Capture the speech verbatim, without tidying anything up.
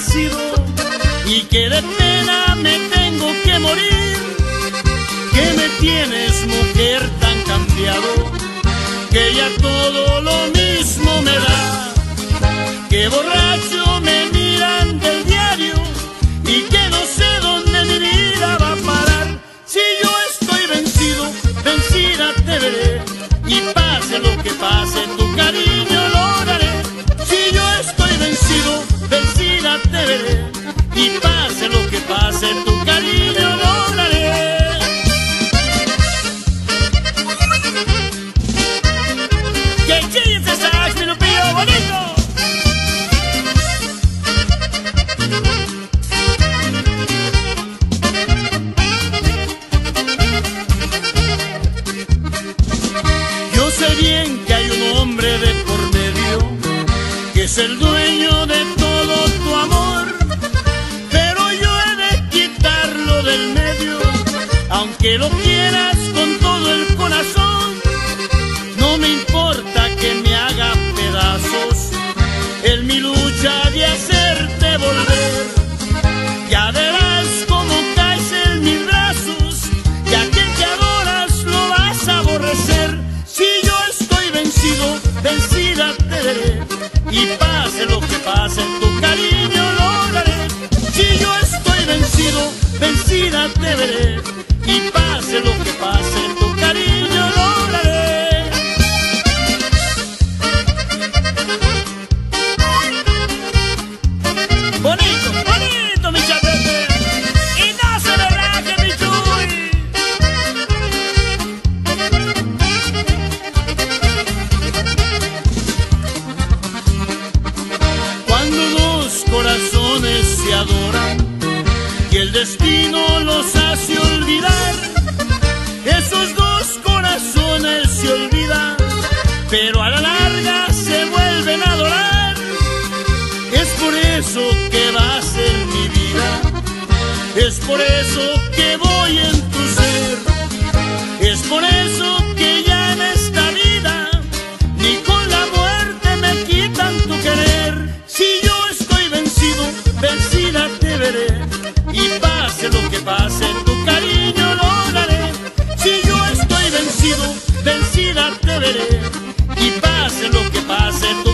nacido y que de pena me tengo que morir. Que me tienes, mujer, tan cambiado, que ya todo lo mismo me da. Que borracho me miran del diario y que no sé dónde mi vida va a parar. Si yo estoy vencido, vencida te veré, y pase lo que pase, tu cariño lo daré. Si yo estoy vencido, vencida te veré, y pase lo que pase, tu cariño lo daré. ¡Que chilles ese sax, mi Lupillo bonito! Yo sé bien que hay un hombre de por medio que es el dueño de todo tu amor, pero yo he de quitarlo del medio, aunque lo quieras con todo el corazón. No me importa que me haga pedazos en mi lucha de hacerte volver. Ya verás cómo caes en mis brazos, y aquel que adoras lo vas a aborrecer. Si yo estoy vencido, vencida te veré, y pase lo que pase, tu cariño lo daré. Si yo estoy vencido, vencida te veré, y pase lo que pase, tu cariño lo daré. Bonito, bonito, mi chapete, y no se le raje, mi chuy. Cuando dos corazones se adoran y el destino los hace olvidar, esos dos corazones se olvidan, pero a la larga se vuelven a adorar. Es por eso que va a ser mi vida, es por eso que voy en tu ser, es por eso que ya en esta vida ni con la muerte me quitan tu querer. Si yo estoy vencido, vencida te veré, y pase lo que pase, tu cariño lo daré. Si yo estoy vencido, vencida te veré, y pase lo que pase, tu